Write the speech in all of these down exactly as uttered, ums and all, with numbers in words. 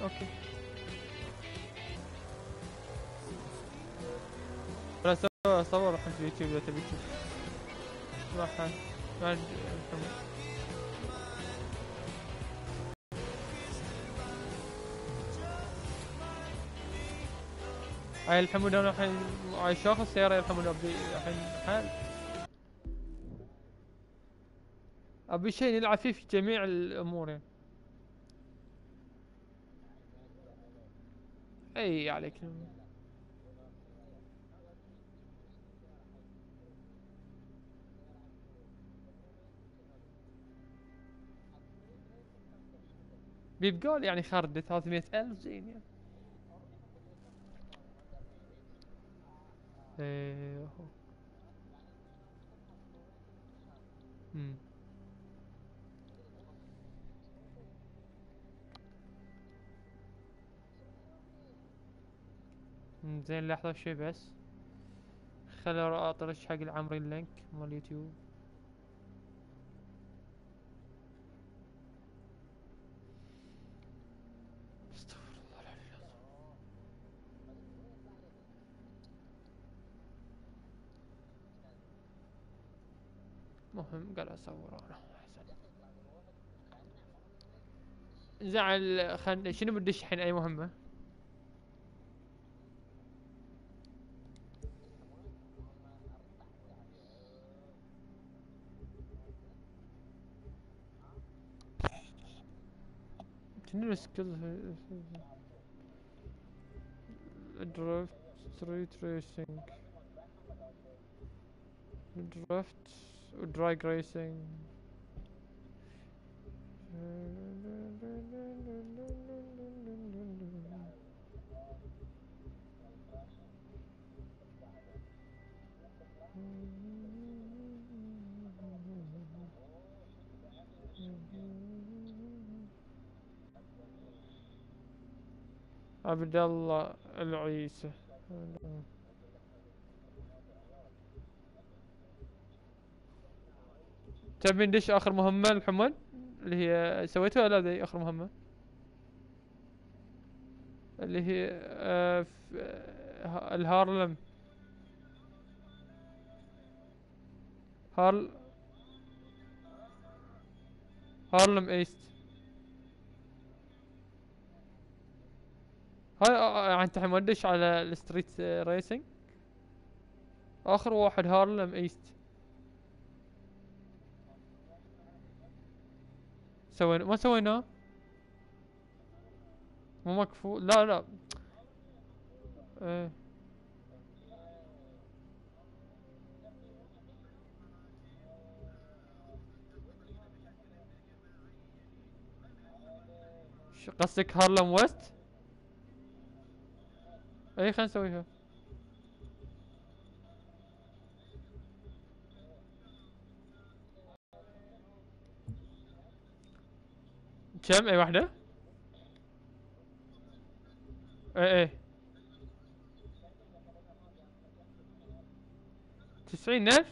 اوكي. لا سوى صور الحين في يوتيوب اذا تبي تشوف. راح مع محمد. هاي الحمود انا الحين هاي شاخص السيارة يا الحمود ابي الحين حال. ابي شيء نلعب فيه في جميع الامور يعني. اي عليك. بيبقول يعني خارج ثلاثمية ألف زين يعني. ايه هو. امم زين لحظة شوي بس. خلي اطرش حق العمري اللينك مال اليوتيوب. استغفر الله العلي العظيم. مهم قاعد اصور انا. زعل خل شنو بدش الحين اي مهمة؟ شنو السكيلز؟ درفت ستريت ريسينج درفت ودراج ريسينج. عبد الله العيسى. تبي ندش اخر مهمة الحمد اللي هي سويتها ولا ذي اخر مهمة؟ اللي هي آه آه الهارلم. هارل هارلم ايست. هاي آه آه انت الحين ما تدش على الستريت آه ريسنج. اخر واحد هارلم ايست. سوينا ما سويناه. مو مكفول لا لا. ايه ش- قصدك هارلم ويست؟ اي خلينا نسويها. كم اي واحدة؟ ايه ايه تسعين ألف.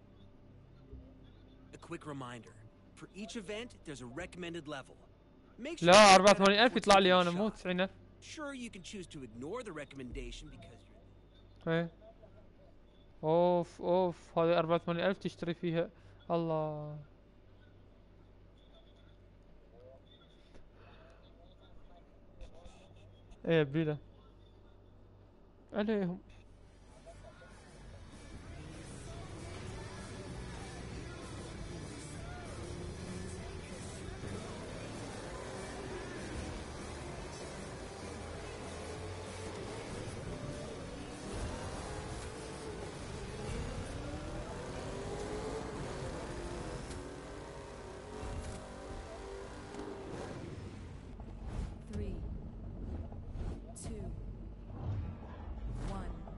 A quick reminder. For each event, there's a recommended level. Make sure لا to أربعة check that out وثمانين ألف before يطلع taking لي a انا مو shot. تسعين ألف. Sure, you can choose to ignore the recommendation because you're... ايه اوف اوف هذه أربعة وثمانين ألف تشتري فيها. الله. ايه بيلا عليهم. Three, two, one.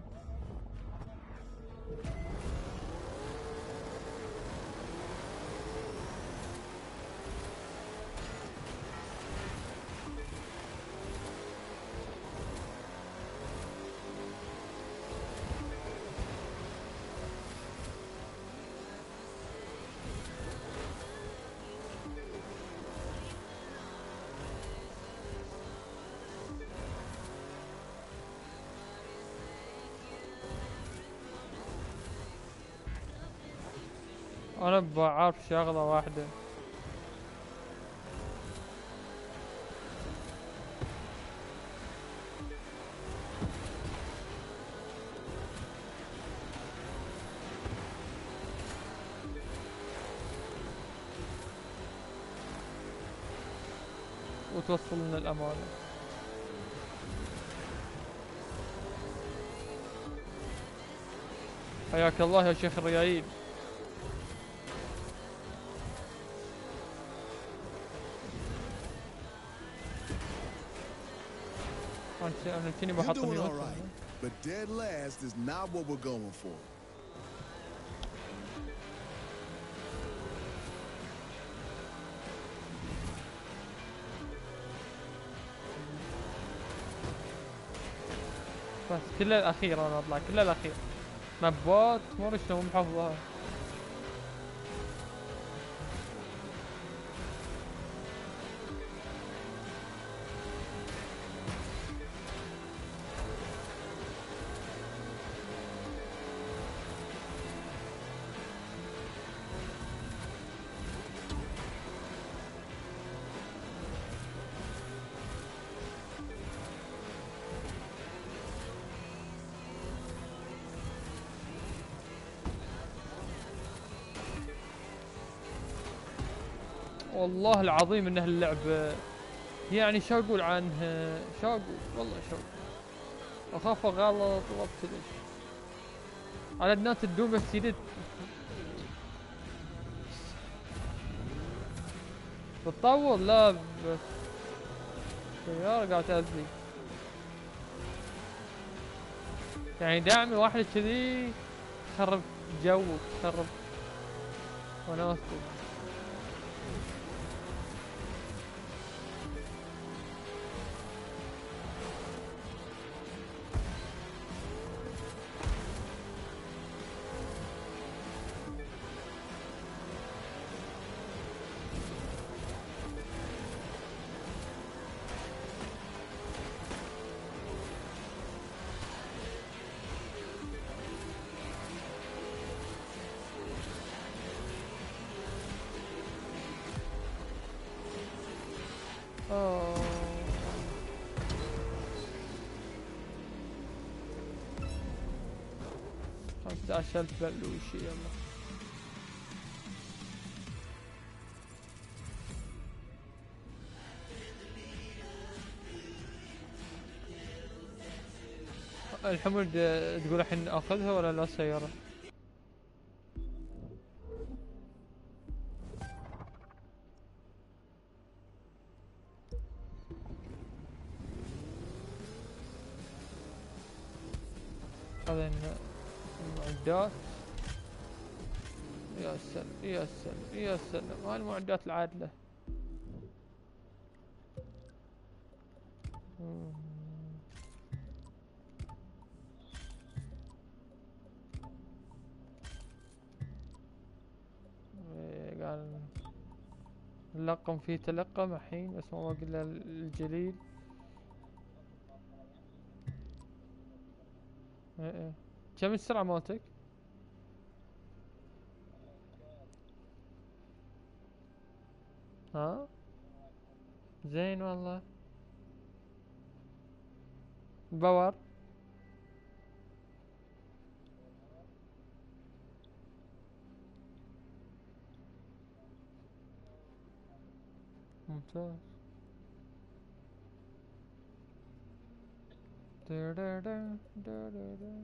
انا بعرف شغلة واحدة. وتوصل لنا الامانة. حياك الله يا شيخ الريايل. انا كني بحط You're doing ميوت. all right, but dead last is not what we're going for. بس كل الاخير انا اطلع كل الاخير. مبات ما ادري شلون محافظها. والله العظيم ان هاللعبة يعني شو اقول عنها، شو اقول والله شو أقول. اخاف اغلط وابتلش على بنات الدوم بس يريد تطول. لا بس سيارة قاعد تأذي يعني داعم واحدة كذي تخرب جوك تخرب وناستك. اوه خمسة عشر ألف بلوشي يلا. الحمد تقول الحين اخذها ولا لا السيارة؟ هذا المعدات. يا سلام يا سلام يا سلام هاي المعدات العادلة. قال نلقم فيه تلقم الحين بس ما قلنا الجليل. ايه ايه كم السرعة مالتك؟ ها زين والله. باور ممتاز. دا دا دا دا دا دا.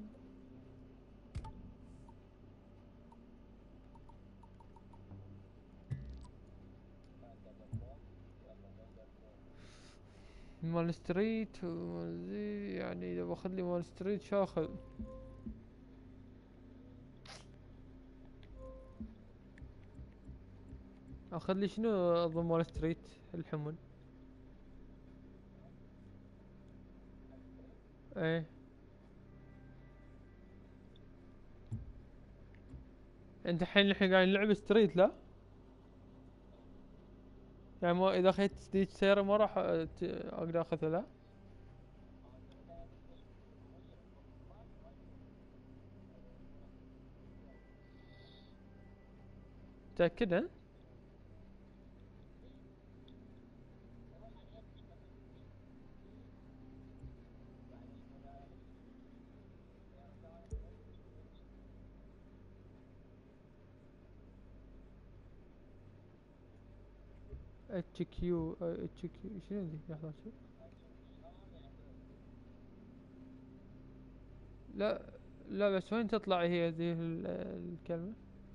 مال ستريت ومال ذي يعني اذا باخذ لي مال ستريت شو اخذ؟ اخذ لي شنو اظن مال ستريت الحمل. ايه انت الحين الحين قاعد نلعب ستريت لا؟ يعني ما اذا اخذت ستيج سيارة ما راح أت- اقدر اخذها لا؟ متأكد ها؟ اتش كيو اتش كيو شنو ذي؟ لحظة شوف. لا لا بس وين تطلع هي ذي ال- الكلمة؟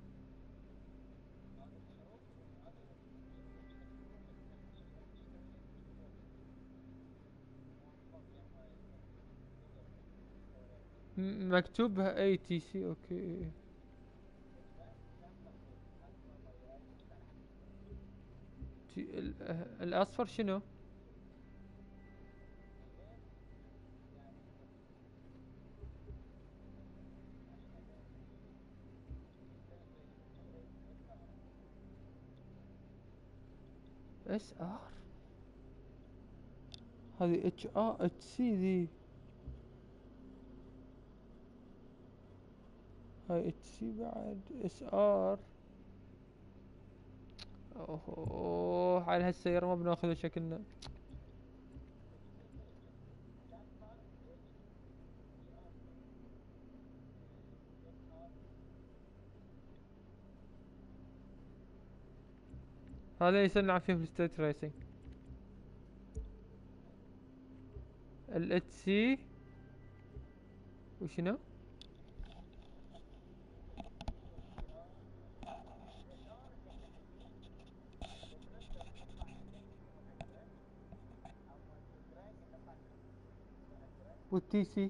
م- مكتوبها اي تي سي. اوكي. تي ال- آه، الاصفر شنو؟ اس ار. هذه اتش ار اتش سي ذي. هاي اتش سي بعد اس ار. اوه على هالسيارة ما بناخذها شكلنا. هذا يصنع فيه في الستريت ريسنج. الاتش سي وشنو؟ والتي سي.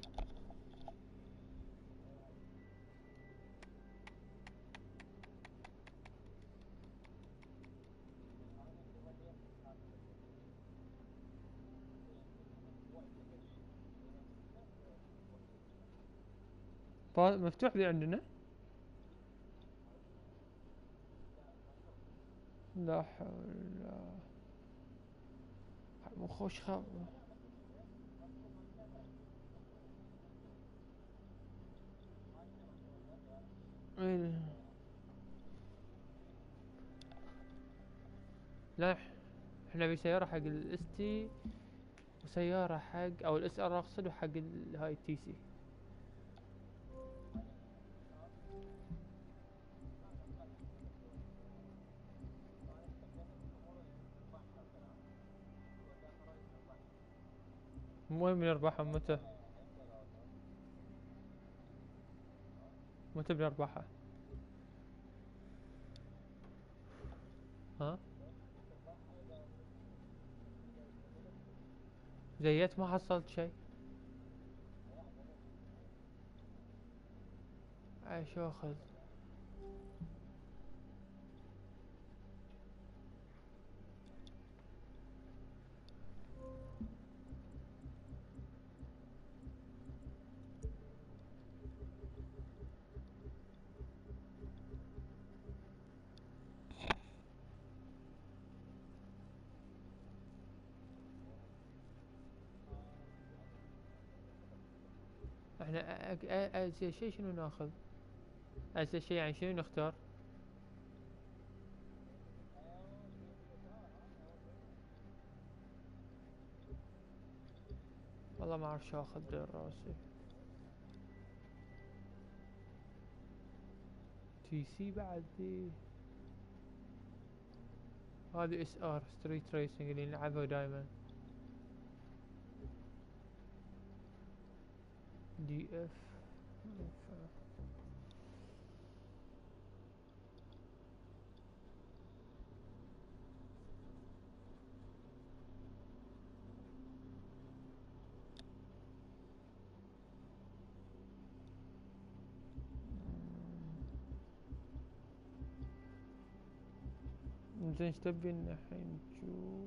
مفتوح ذي عندنا. لا حول. مخوش خاب. إيه. لا احنا نبي سيارة حق الاس تي وسيارة حق او الاس ار اقصد وحق ال- هاي التي سي. وين بنربحها متى؟ متى بنربحها؟ ها؟ زيت ما حصلت شيء. ايش اخذ؟ احنا أ- أ- ازين شيء شنو ناخذ؟ ازين شيء يعني شنو نختار؟ والله ما اعرف شو اخذ دير راسي. تي سي بعد ذي. هذه اس ار ستريت ريسنج اللي نلعبها دايما. دي اف. زين ايش تبي الحين نشوف؟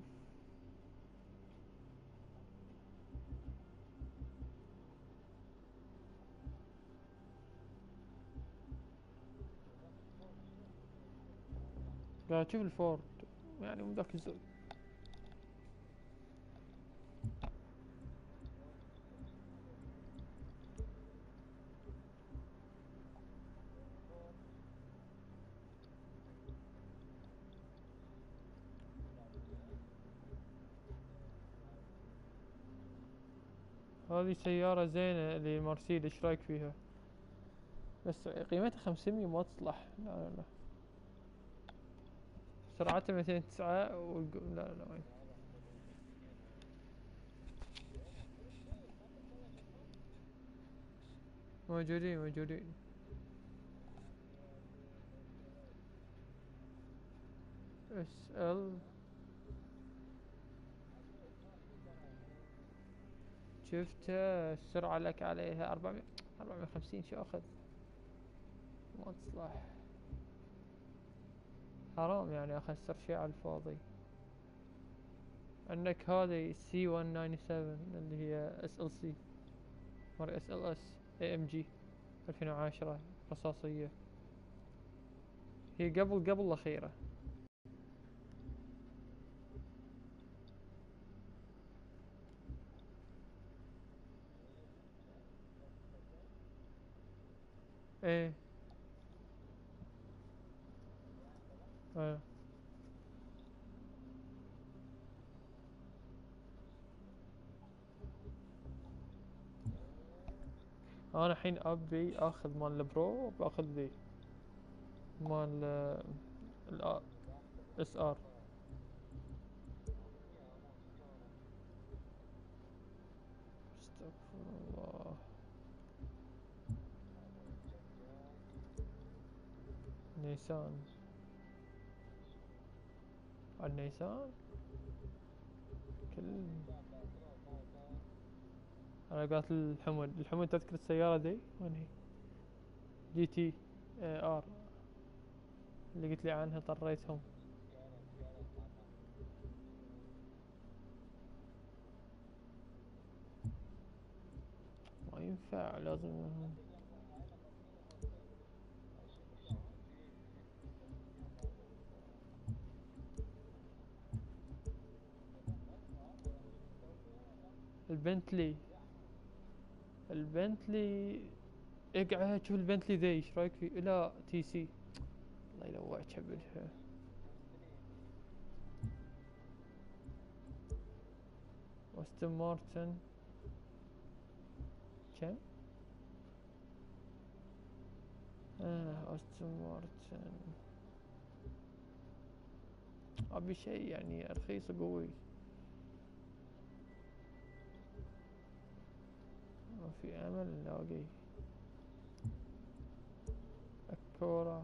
قاعد اشوف الفورد يعني مو ذاك الزود. هذه سيارة زينة اللي مرسيدس، ايش رايك فيها؟ بس قيمتها خمسمية ما تصلح، لا لا لا. سرعتها مئتين وتسعة والق... لا لا وين. موجودين موجودين. اس ال شفته، السرعة لك عليها أربعمية أربعمية وخمسين، شو أخذ؟ ما تصلح، حرام يعني أخسر شي على الفاضي. عندك هذه سي مية وتسعة وتسعين اللي هي اس ال سي، مر اس ال اس اي ام جي ألفين وعشرة رصاصية، هي قبل قبل الأخيرة. ايه اه. انا الحين ابي اخذ مال البرو، باخذ ذي مال ال اس ار. استغفر الله. نيسان، النيسان كل. انا قالت الحمد الحمد تذكر السيارة دي وين هي؟ جي تي ار اللي قلت لي عنها، طريتهم. ما ينفع، لازم. البنتلي البنتلي اقعد شوف البنتلي ذي ايش رايك فيه؟ لا تي سي، الله يلوع كبدها. واستون مارتن كم؟ اه استون مارتن، ابي شيء يعني رخيص وقوي. ما في امل نلاقي. الكورة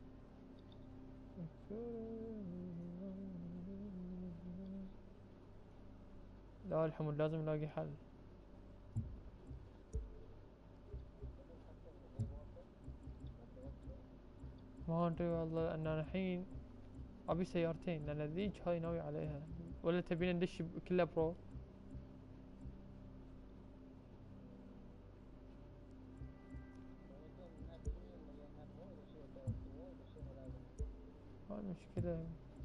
لا الحمد لازم نلاقي حل. ما ادري والله، ان انا الحين ابي سيارتين، لان ذيك هاي ناوي عليها. ولا تبين ندش كلها برو؟ هاي مشكلة.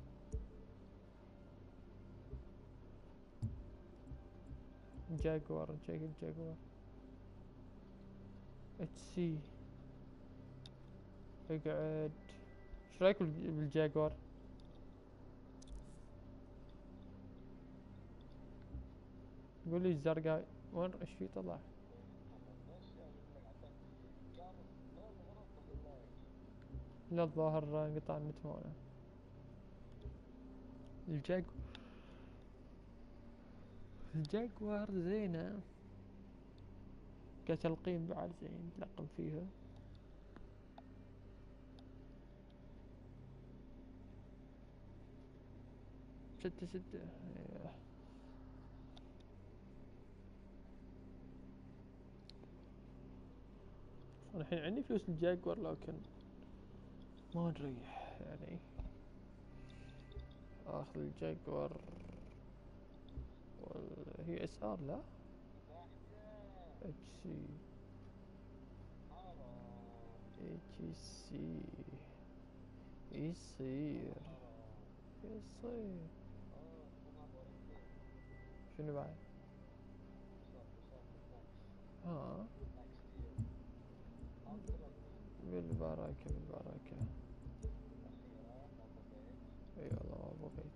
جاكوار جاك الجاكوار اتش سي. اقعد، ايش رايك بالجاكوار؟ قول لي الزرقاء وين، ايش في طلع؟ لا الظاهر انقطع النت ماله. الجاك الجاكوار زينة كتلقيم بعد، زين تلقم فيها. ستة ستة ايه. أنا الحين عندي فلوس الجاكوار، لكن ما نريح يعني. اخذ الجاكوار وال... هي اس ار لا اتش سي. اتش سي يصير يصير. شنو بعد؟ ها بالبركة بالبركة. اي والله ما بغيت.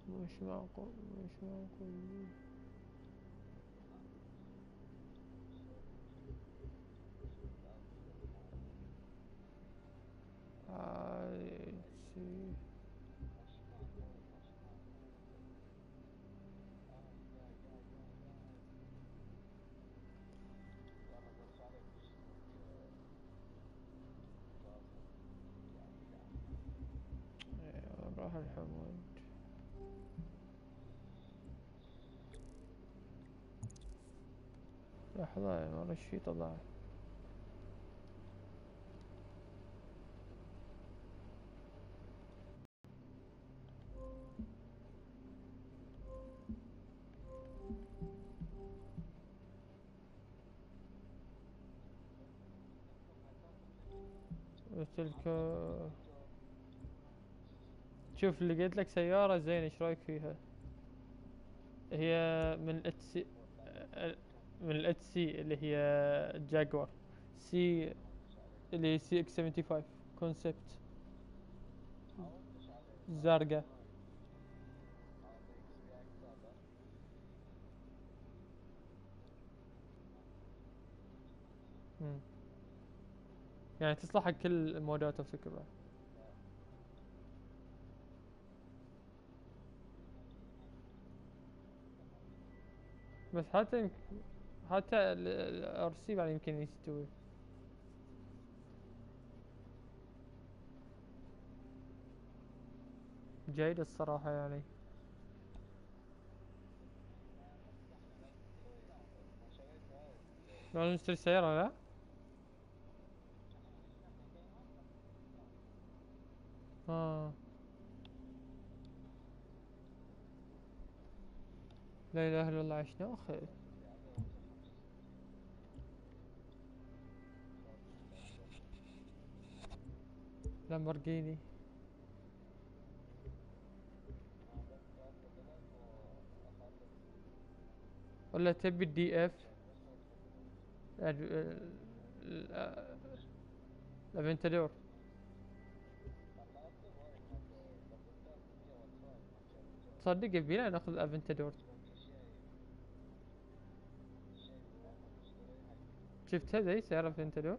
مش معقول مش معقول. I see. إيه، راح الحمود. لحظة ما شي طلع. تلك شوف لقيت لك سيارة زين، ايش رايك فيها؟ هي من اتسي، من الاتسي اللي هي جاكور سي، اللي هي سي اكس خمسة وسبعين كونسبت زرقاء. مم. يعني تصلح حق كل المودات وتركبها. بس حتى يمكن حتى الار سي بعد يمكن يستوي. جيد الصراحة يعني. لازم نشتري سيارة لا؟ اه لا اله الا الله عشنا اخي. لامبورجيني. ولا تبي الدي اف الافنتادور؟ تصدق يبينا ناخذ الافنتادور. شفتها ذي سيارة افنتادور.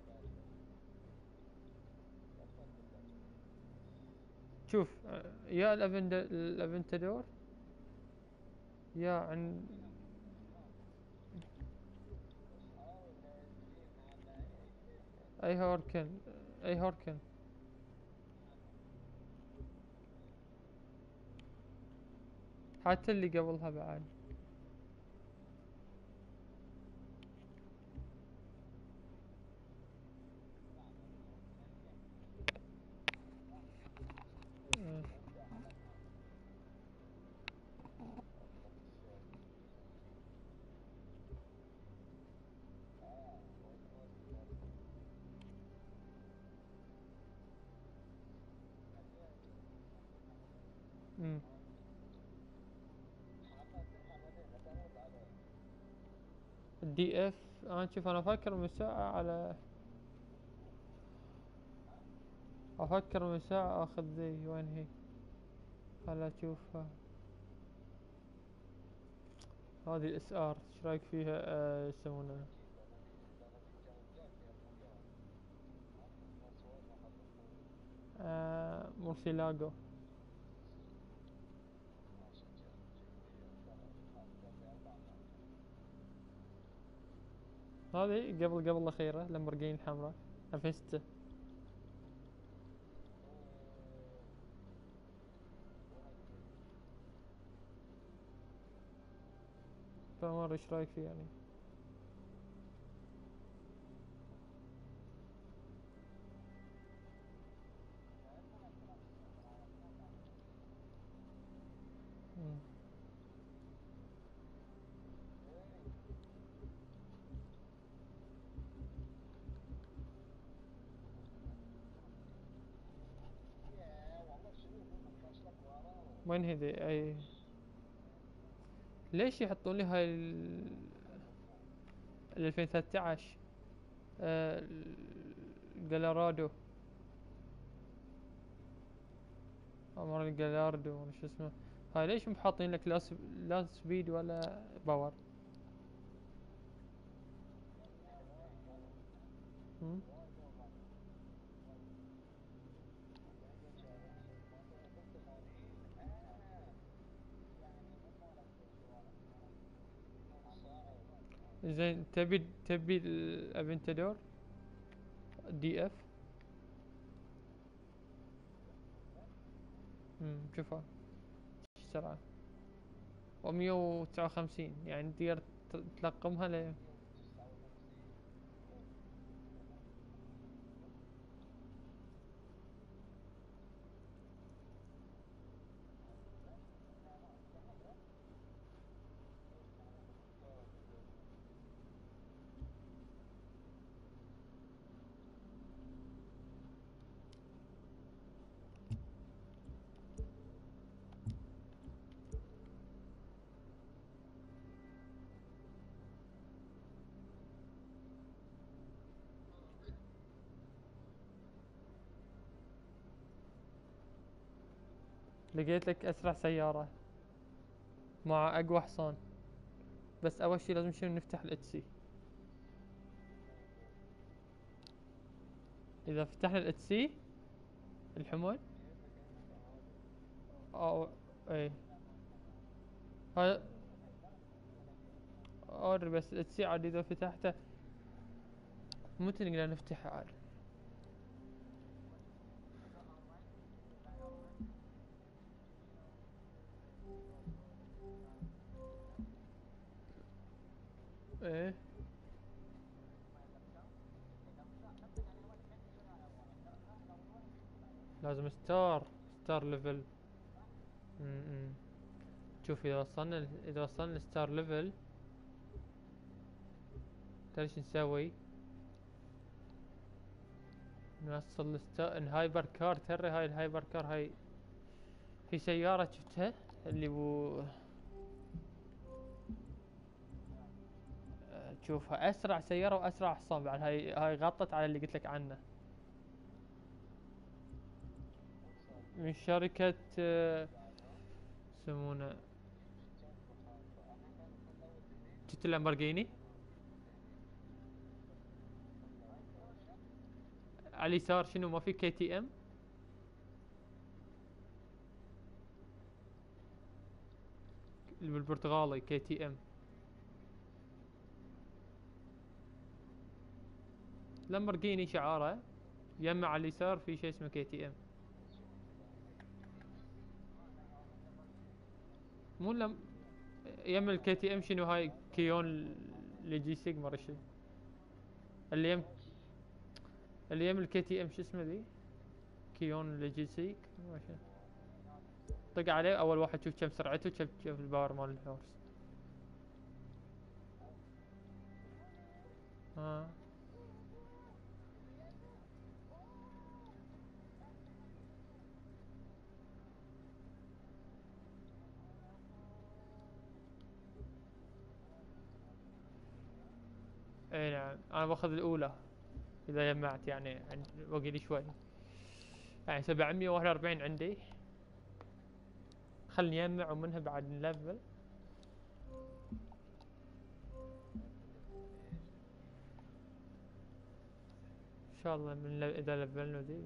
شوف يا الافند الافنتادور يا عن اي هوركن، اي هوركن. حتى اللي قبلها بعد. آه. مم. الدي اف انا شوف انا افكر من ساعة على، افكر من ساعة اخذ ذي. وين هي؟ خل اشوفها. هذه الاس ار ايش رايك فيها؟ آه، يسمونها آه مورسيلاغو. هذه قبل قبل الاخيرة لامبورجيني الحمراء ألفين وستة. فما ادري ايش رايك فيه يعني. مم. وين هي ذي؟ اي ليش يحطون لي هاي ال ألفين وثلاثة عشر آه الجلارادو، أو مرة الجلاردو ولا شو اسمه. هاي ليش مو حاطين لك لا سب... لا سبيد ولا باور؟ هم؟ زين تبي تبي الافنتادور دي اف. امم شوفها السرعة ومية وتسعة وخمسين، يعني تقدر تلقمها ل. لقيت لك اسرع سيارة مع اقوى حصان، بس اول شي لازم شنو نفتح الاتش سي. اذا فتحنا الاتش سي الحمل او اي هاي اور، بس الاتش سي عاد اذا فتحته متى نقدر نفتحه عاد؟ ايه لازم ستار ستار ليفل. امم شوف اذا وصلنا اذا وصلنا ستار ليفل ترى ايش نسوي؟ نوصل الستار الهايبر كار. ترى هاي الهايبر كار هاي في سيارة شفتها اللي بو تشوفها اسرع سيارة واسرع حصان بعد. هاي هاي غطت على اللي قلت لك عنه، من شركة آه، يسمونه شفت اللامبرجيني على اليسار شنو ما في كي تي ام اللي بالبرتغالي كي تي ام. لامبرجيني شعاره يمه على اليسار في شيء اسمه كي تي ام. مو لم يم الكي تي ام شنو هاي كيون لجي سيجما رشي اللي يم اللي يم الكي تي ام شو اسمه ذي كيون لجي سيك ماشي. طق عليه اول واحد شوف كم سرعته كم كم الباور مال الهورس. ها اي نعم انا باخذ الاولى اذا جمعت يعني عند باقي لي شوي، يعني سبعمية وواحد وأربعين عندي. خلني اجمع ومنها بعد نلفل ان شاء الله من ل... اذا لفلنا ذي.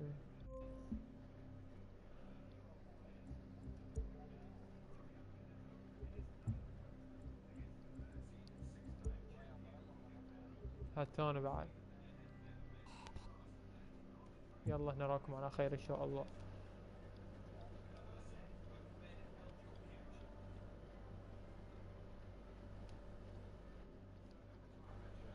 هاتونا بعد. يلا نراكم على خير ان شاء الله.